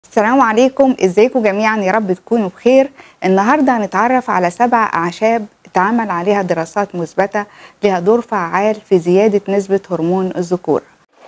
السلام عليكم، ازيكم جميعا؟ يا رب تكونوا بخير. النهارده هنتعرف على 7 أعشاب اتعمل عليها دراسات مثبتة لها دور فعال في زيادة نسبة هرمون الذكورة.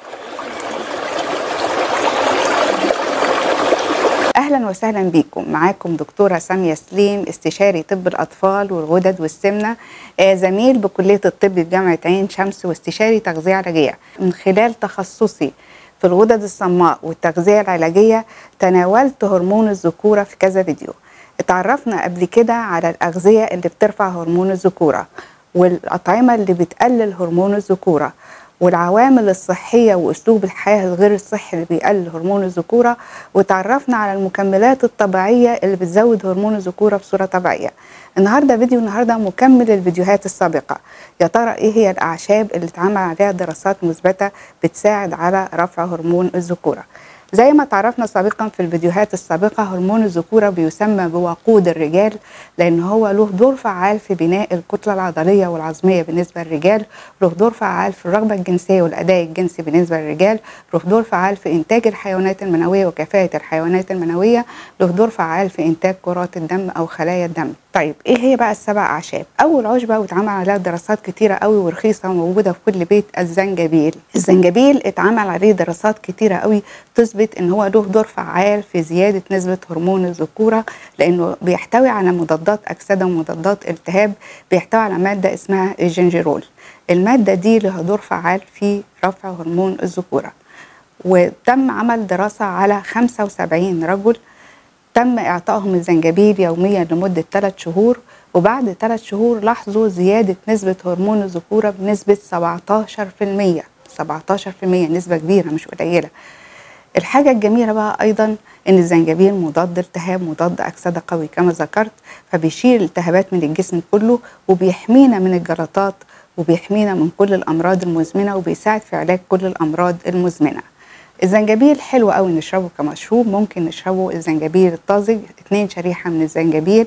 أهلا وسهلا بيكم، معاكم دكتورة سامية سليم، استشاري طب الأطفال والغدد والسمنة، زميل بكلية الطب بجامعة عين شمس، واستشاري تغذية علاجية. من خلال تخصصي في الغدد الصماء والتغذية العلاجية تناولت هرمون الذكورة في كذا فيديو. اتعرفنا قبل كده على الأغذية اللي بترفع هرمون الذكورة، والأطعمة اللي بتقلل هرمون الذكورة، والعوامل الصحية وأسلوب الحياة الغير الصحي اللي بيقلل هرمون الذكورة، وتعرفنا على المكملات الطبيعية اللي بتزود هرمون الذكورة بصورة طبيعية. النهاردة مكمل الفيديوهات السابقة. يا ترى ايه هي الأعشاب اللي اتعمل عليها دراسات مثبتة بتساعد على رفع هرمون الذكورة؟ زي ما تعرفنا سابقا في الفيديوهات السابقة، هرمون الذكورة بيسمى بوقود الرجال، لأن هو له دور فعال في بناء الكتلة العضلية والعظمية بالنسبة للرجال، له دور فعال في الرغبة الجنسية والأداء الجنسي بالنسبة للرجال، له دور فعال في إنتاج الحيوانات المنوية وكفاءة الحيوانات المنوية، له دور فعال في إنتاج كرات الدم أو خلايا الدم. طيب ايه هي بقى ال7 أعشاب؟ أول عشبة واتعمل عليها دراسات كتيرة قوي ورخيصة وموجودة في كل بيت، الزنجبيل. الزنجبيل اتعمل عليه دراسات كتيرة قوي تثبت ان هو له دور فعال في زيادة نسبة هرمون الذكورة، لانه بيحتوي على مضادات أكسدة ومضادات التهاب، بيحتوي على مادة اسمها الجنجيرول. المادة دي لها دور فعال في رفع هرمون الذكورة. وتم عمل دراسة على 75 رجل، تم إعطائهم الزنجبيل يوميا لمدة 3 شهور، وبعد 3 شهور لاحظوا زيادة نسبة هرمون الذكورة بنسبة 17%. 17% نسبة كبيرة مش قليلة. الحاجة الجميلة بقى أيضا إن الزنجبيل مضاد التهاب، مضاد أكسدة قوي كما ذكرت، فبيشيل الالتهابات من الجسم كله، وبيحمينا من الجلطات، وبيحمينا من كل الأمراض المزمنة، وبيساعد في علاج كل الأمراض المزمنة. الزنجبيل حلو قوي نشربه كمشروب، ممكن نشربه الزنجبيل الطازج، 2 شريحة من الزنجبيل،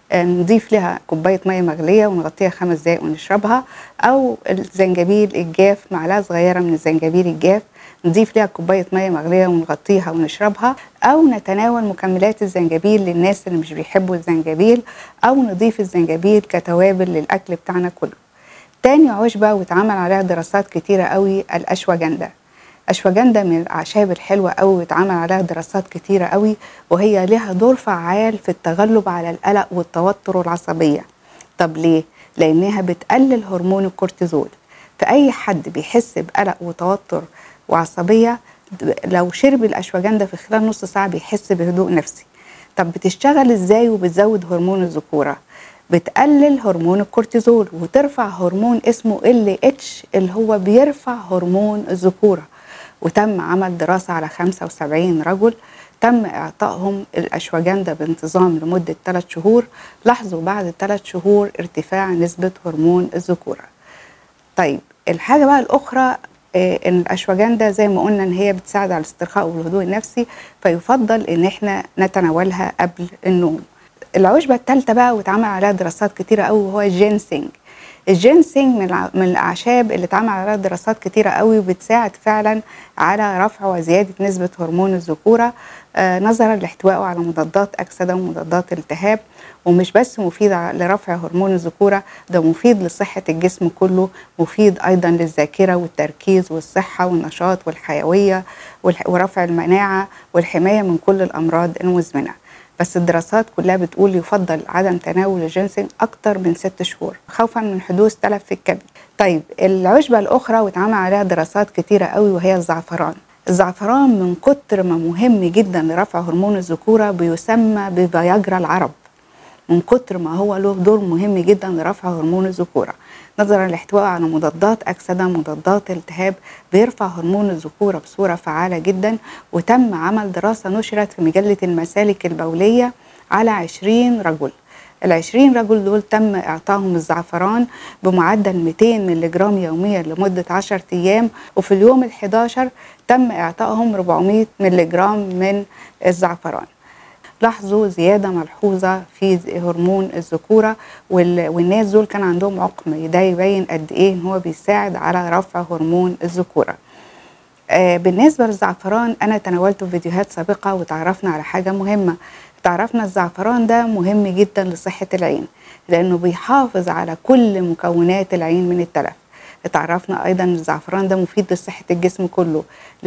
نضيف لها كوباية مية مغلية ونغطيها 5 دقايق ونشربها، أو الزنجبيل الجاف، معلقة صغيرة من الزنجبيل الجاف نضيف لها كوباية مية مغلية ونغطيها ونشربها، أو نتناول مكملات الزنجبيل للناس اللي مش بيحبوا الزنجبيل، أو نضيف الزنجبيل كتوابل للأكل بتاعنا كله. تاني عشبة واتعمل عليها دراسات كتيرة قوي الأشواجندا. أشواجندا من الأعشاب الحلوة قوي واتعمل عليها دراسات كتيرة قوي، وهي لها دور فعال في التغلب على القلق والتوتر والعصبية. طب ليه؟ لأنها بتقلل هرمون الكورتيزول. فأي حد بيحس بقلق وتوتر وعصبية لو شرب الأشواجندا في خلال نص ساعة بيحس بهدوء نفسي. طب بتشتغل ازاي وبتزود هرمون الذكورة؟ بتقلل هرمون الكورتيزول وترفع هرمون اسمه LH اللي هو بيرفع هرمون الذكورة. وتم عمل دراسة على 75 رجل، تم إعطائهم الأشواجندا بانتظام لمدة 3 شهور، لاحظوا بعد 3 شهور ارتفاع نسبة هرمون الذكورة. طيب الحاجة بقى الأخرى، إن الأشواجندا زي ما قلنا إن هي بتساعد على الاسترخاء والهدوء النفسي، فيفضل إن احنا نتناولها قبل النوم. العشبة الثالثة بقى واتعمل عليها دراسات كتيرة قوي وهو الجينسينج. الجينسينج من الأعشاب اللي اتعمل عليها دراسات كتيرة قوي وبتساعد فعلا على رفع وزيادة نسبة هرمون الذكورة، نظرا لاحتوائه على مضادات أكسدة ومضادات التهاب. ومش بس مفيد لرفع هرمون الذكورة، ده مفيد لصحة الجسم كله، مفيد أيضا للذاكرة والتركيز والصحة والنشاط والحيوية ورفع المناعة والحماية من كل الأمراض المزمنة. بس الدراسات كلها بتقول يفضل عدم تناول الجينسينج أكتر من 6 شهور خوفا من حدوث تلف في الكبد. طيب العشبة الأخرى واتعمل عليها دراسات كتيرة قوي وهي الزعفران. الزعفران من كتر ما مهم جدا لرفع هرمون الذكورة بيسمى بفياجرا العرب، من كتر ما هو له دور مهم جدا لرفع هرمون الذكورة، نظرا لاحتوائه على مضادات أكسدة مضادات التهاب، بيرفع هرمون الذكورة بصورة فعالة جدا. وتم عمل دراسة نشرت في مجلة المسالك البولية على 20 رجل. ال20 رجل دول تم إعطائهم الزعفران بمعدل 200 ملغ يوميا لمدة 10 أيام، وفي اليوم ال11 تم إعطائهم 400 ملغ من الزعفران. لاحظوا زيادة ملحوظة في هرمون الذكورة، والناس دول كان عندهم عقم، ده يبين قد ايه ان هو بيساعد على رفع هرمون الذكورة. بالنسبة للزعفران أنا تناولته في فيديوهات سابقة وتعرفنا على حاجة مهمة. تعرفنا الزعفران ده مهم جدا لصحة العين لأنه بيحافظ على كل مكونات العين من التلف. اتعرفنا أيضا أن الزعفران ده مفيد لصحة الجسم كله،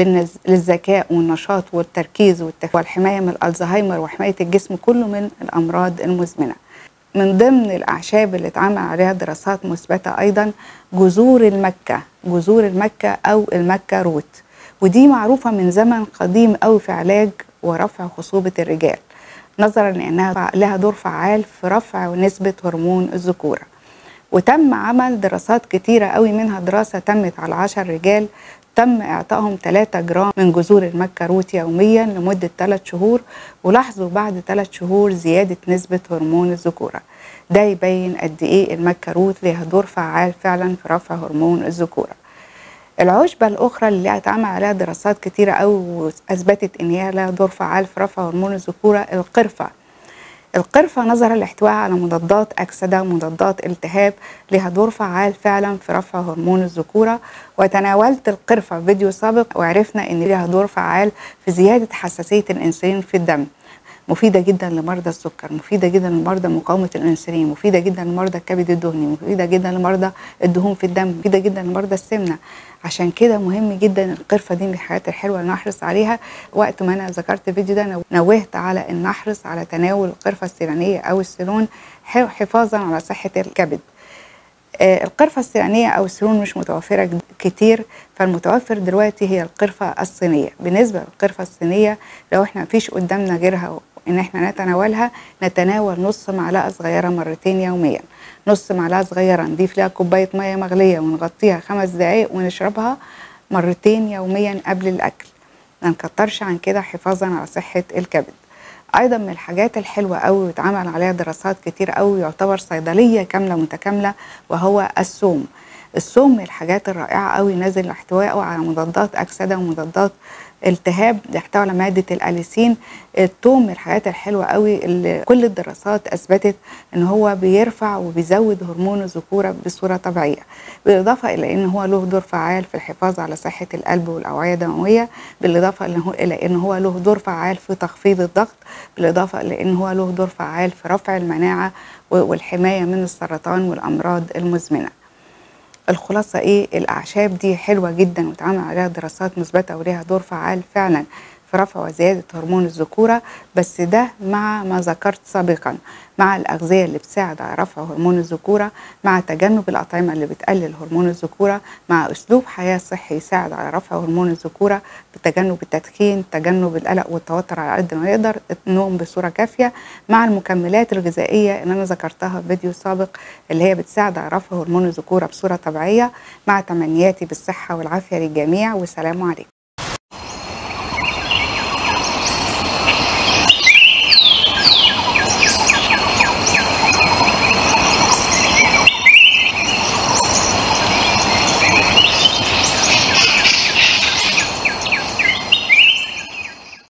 للذكاء والنشاط والتركيز والحماية من الألزهايمر وحماية الجسم كله من الأمراض المزمنة. من ضمن الأعشاب اللي اتعمل عليها دراسات مثبتة أيضا جذور المكة، جذور المكة أو المكة روت، ودي معروفة من زمن قديم أوي في علاج ورفع خصوبة الرجال، نظرا لأنها لها دور فعال في رفع نسبة هرمون الذكورة. وتم عمل دراسات كتيرة قوي، منها دراسة تمت على 10 رجال تم إعطائهم 3 جرام من جذور المكة روت يوميا لمدة 3 شهور، ولاحظوا بعد 3 شهور زيادة نسبة هرمون الذكورة. ده يبين قد إيه المكة روت ليها دور فعال فعلا في رفع هرمون الذكورة. العشبة الأخرى اللي اتعمل عليها دراسات كتيرة قوي وأثبتت إن هي لها دور فعال في رفع هرمون الذكورة القرفة. القرفة نظرا لاحتوائها على مضادات أكسدة ومضادات التهاب لها دور فعال فعلا في رفع هرمون الذكورة، وتناولت القرفة في فيديو سابق وعرفنا إن لها دور فعال في زيادة حساسية الأنسولين في الدم. مفيدة جدا لمرضى السكر، مفيدة جدا لمرضى مقاومة الأنسولين، مفيدة جدا لمرضى الكبد الدهني، مفيدة جدا لمرضى الدهون في الدم، مفيدة جدا لمرضى السمنة. عشان كده مهم جدا القرفة دي من الحاجات الحلوة اللي نحرص عليها. وقت ما أنا ذكرت الفيديو ده نوهت على أن نحرص على تناول القرفة السيرانية أو السيرون حفاظا على صحة الكبد. القرفة السيرانية أو السيرون مش متوفرة كتير، فالمتوفر دلوقتي هي القرفة الصينية. بالنسبة للقرفة الصينية لو احنا مفيش قدامنا غيرها ان احنا نتناولها، نتناول نص معلقة صغيرة مرتين يوميا. نص معلقة صغيرة نضيف لها كوباية مية مغلية ونغطيها 5 دقايق ونشربها مرتين يوميا قبل الأكل، ما نكترش عن كده حفاظا على صحة الكبد. ايضا من الحاجات الحلوه قوي واتعمل عليها دراسات كتير قوي، يعتبر صيدليه كامله متكامله، وهو الثوم. الثوم من الحاجات الرائعه قوي، نازل احتوائه على مضادات اكسده ومضادات التهاب، يحتوي على ماده الاليسين. الثوم من الحاجات الحلوه قوي اللي كل الدراسات اثبتت ان هو بيرفع وبيزود هرمون الذكوره بصوره طبيعيه، بالاضافه الى ان هو له دور فعال في الحفاظ على صحه القلب والاوعيه الدمويه، بالاضافه الى ان هو له دور فعال في تخفيض الضغط، بالاضافه الى ان هو له دور فعال في رفع المناعه والحمايه من السرطان والامراض المزمنه. الخلاصة ايه؟ الأعشاب دي حلوة جدا واتعمل عليها دراسات مثبتة وليها دور فعال فعلا في رفع وزيادة هرمون الذكورة، بس ده مع ما ذكرت سابقا، مع الأغذية اللي بتساعد على رفع هرمون الذكورة، مع تجنب الأطعمة اللي بتقلل هرمون الذكورة، مع أسلوب حياة صحي يساعد على رفع هرمون الذكورة، بتجنب التدخين، تجنب القلق والتوتر على قد ما يقدر، النوم بصورة كافية، مع المكملات الغذائية اللي أنا ذكرتها في فيديو سابق اللي هي بتساعد على رفع هرمون الذكورة بصورة طبيعية. مع تمنياتي بالصحة والعافية للجميع، والسلام عليكم.